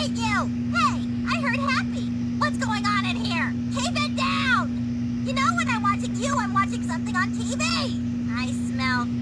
at you! Hey, I heard happy! What's going on in here? Keep it down! You know, when I'm watching you, I'm watching something on TV! I smell